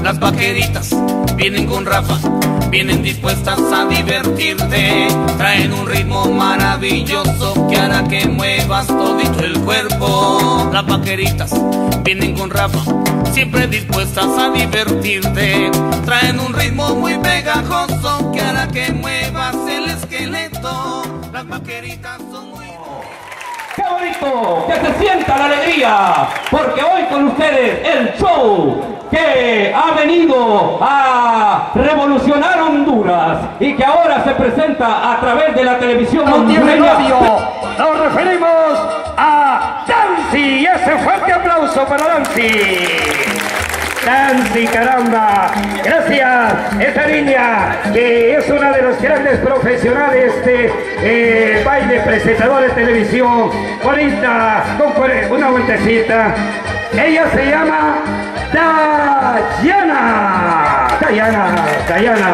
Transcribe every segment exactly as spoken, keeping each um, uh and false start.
Las vaqueritas vienen con Rafa, vienen dispuestas a divertirte. Traen un ritmo maravilloso que hará que muevas todito el cuerpo. Las vaqueritas vienen con Rafa, siempre dispuestas a divertirte. Traen un ritmo muy pegajoso que hará que muevas el esqueleto. Las vaqueritas son muy... ¡Qué bonito! ¡Que se sienta la alegría! Porque hoy con ustedes el show que ha venido a revolucionar Honduras y que ahora se presenta a través de la televisión hondureña. Nos referimos a Dancy. Ese fuerte aplauso para Dancy. Dancy, caramba, gracias. Esta niña que es una de los grandes profesionales de eh, baile, presentador de televisión, bonita, con una vueltecita. Ella se llama Dayana. Dayana, Dayana.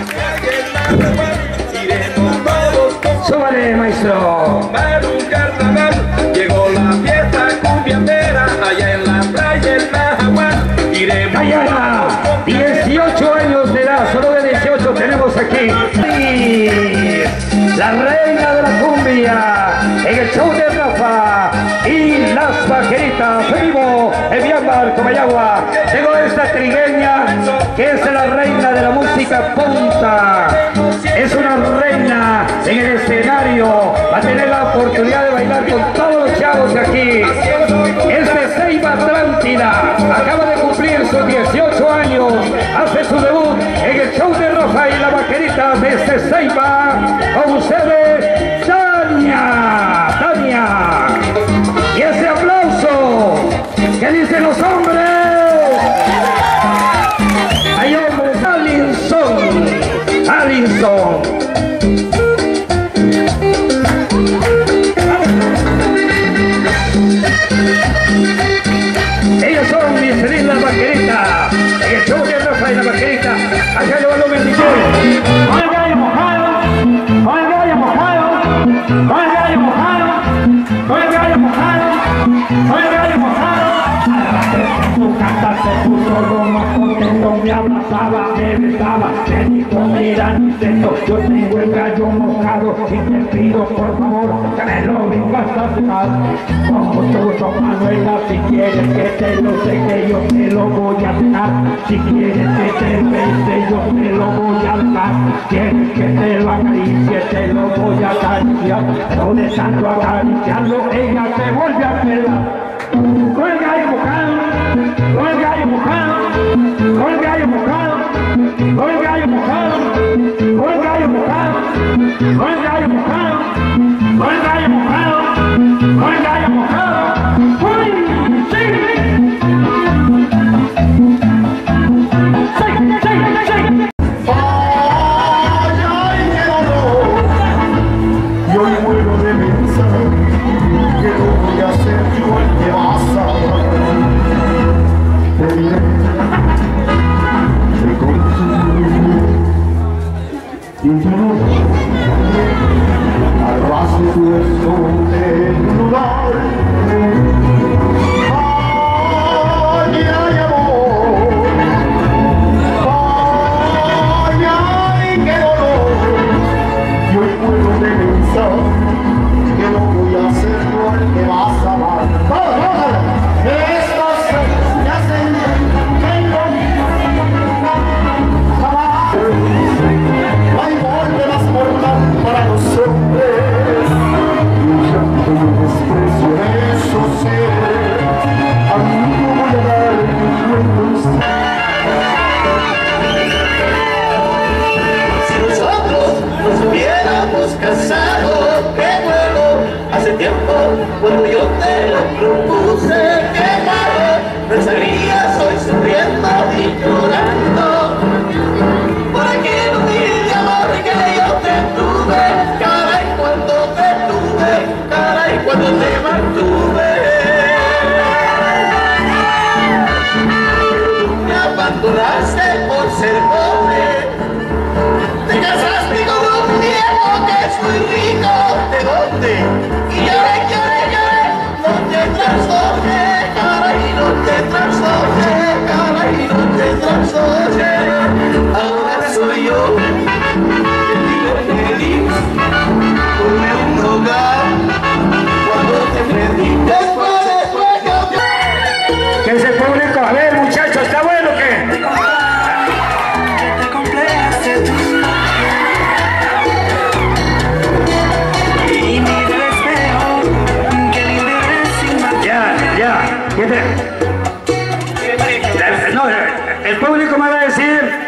Súbale, maestro. Para un carnaval llegó la fiesta cumbiambera allá en la playa en Najahual. Dayana, dieciocho años de edad, solo de dieciocho tenemos aquí. Sí, la reina de la cumbia en el show de Rafa y las vaqueritas. Vivo en Miambar, Comayagua. Tengo esta trigueña que es la reina de la música punta. Es una reina en el escenario. Va a tener la oportunidad de bailar con todos los chavos de aquí. Es de Ceiba Atlántida. Acaba de cumplir sus dieciocho años. Hace su debut en el show de Rafa y la vaquerita desde Ceiba. Con ustedes, Tania. Tania. Y ese aplauso que dicen los hombres. Hay hombres. Alinson. Alinson. Ellos son mis lindas vaqueritas. En el show de Rafa y la vaquerita. Acá le va lo bendición. Con el gallo mojado, con el gallo mojado, con el gallo mojado, con el gallo mojado, con el gallo mojado. Tu canta se puso lo más contento, me abrazaba, me besaba, me dijo mira Nicento, yo tengo el gallo mojado y te pido por favor que me lo vengas a sacar. Con mucho gusto Manuela, si quieres que te lo seque yo te lo voy a dejar. Si quieres que te bese yo te lo voy a dejar. Quieres que te lo acaricie te lo voy a acariciar. No de tanto acariciarlo ella se vuelve a pelar. Con el gallo mojado, con el gallo mojado, con el gallo mojado, con el gallo mojado, con el gallo mojado, con el gallo mojado, con el gallo mojado, con el gallo mojado. ¡Uy! ¡Sí! ¡Sí! ¡Sí! ¡Sí! Cuando yo te lo propuse, que malo, pensarías hoy sonriendo y llorando. Por aquel humilde amor que yo te tuve, caray cuando te tuve, caray cuando te mantuve. Pero tú me abandonaste por ser pobre, te casaste con un viejo que es muy rico. soy yo, que vive feliz, ponme un hogar, cuando te perdí, después, después cambió. ¿Qué es el público? A ver, muchachos, ¿está bueno o qué? Te complace tú. Y mira el espejo, que lindo eres sin más. Ya, ya. ¿Qué te- No, el público me va a decir.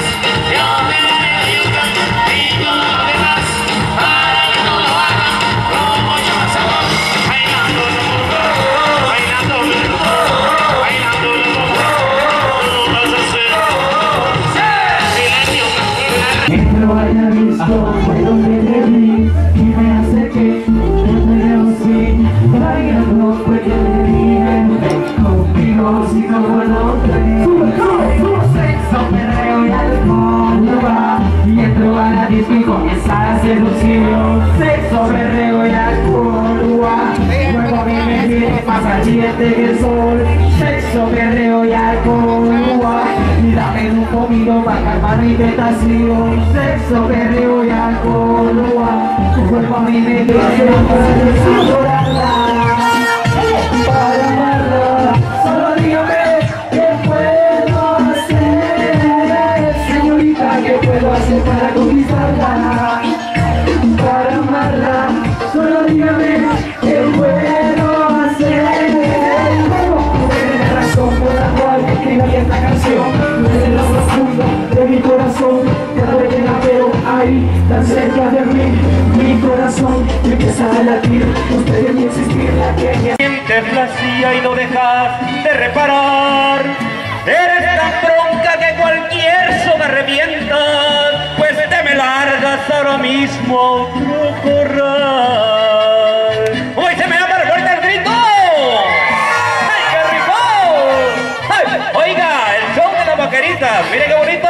Que lo haya visto, fue donde te vi y me acerqué, te conocí, bailando fue que te dije, ven conmigo si no vuelvo a sexo, perreo y alcohol, va, y entro a la disco y comienza la seducción, sexo, perreo y alcohol, va, luego a mí me viene más caliente que el sol, sexo, perreo y alcohol, va, y dame un poquito para calmar mi tentación, sexo, perreo y alcohol, va, tu cuerpo a mí me viene para adorarla, para amarla, solo dígame qué puedo hacer, señorita, qué puedo hacer para conquistarla, para amarla, solo dígame qué puedo hacer, como tiene razón por la cual escribí esta canción, desde lo profundo de mi corazón, cada vez que la veo ahí, tan cerca de mí, mi corazón empieza a latir, usted debe existir la que Sientes la silla y no dejas de reparar. Eres tan bronca que cualquier soga revienta, pues te me largas ahora mismo a otro corral. ¡Uy, se me da para fuerte el grito! ¡Ay, qué rico! ¡Ay! Oiga, el show de las vaqueritas, mire qué bonito.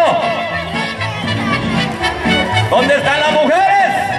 ¿Dónde están las mujeres?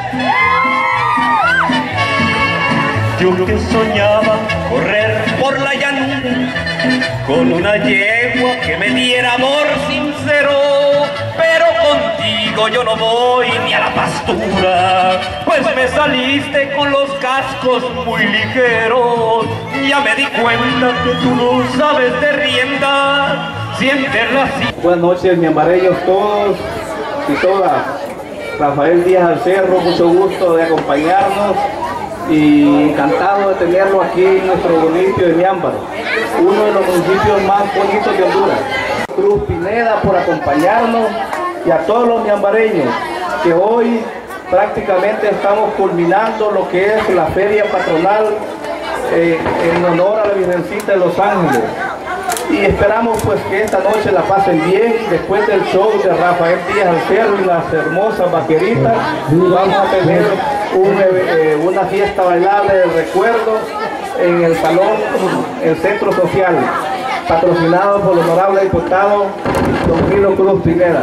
Yo que soñaba correr por la llanura con una yegua que me diera amor sincero, pero contigo yo no voy ni a la pastura, pues me saliste con los cascos muy ligeros. Ya me di cuenta que tú no sabes de rienda, sientes la silla. Buenas noches, miambareños todos y todas. Rafael Díaz al Cerro, mucho gusto de acompañarnos y encantado de tenerlo aquí en nuestro municipio de Miámbaro, uno de los municipios más bonitos de Honduras. Cruz Pineda por acompañarnos y a todos los miambareños que hoy prácticamente estamos culminando lo que es la feria patronal eh, en honor a la Virgencita de Los Ángeles. Y esperamos pues que esta noche la pasen bien. Después del show de Rafael Díaz al Cerro y las hermosas vaqueritas, vamos a tener un, eh, una fiesta bailable de recuerdo en el salón, el centro social, patrocinado por el honorable diputado don Guido Cruz Pineda.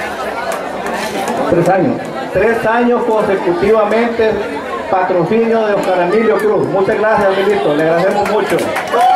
Tres años. Tres años consecutivamente patrocinio de Oscar Emilio Cruz. Muchas gracias, ministro. Le agradecemos mucho.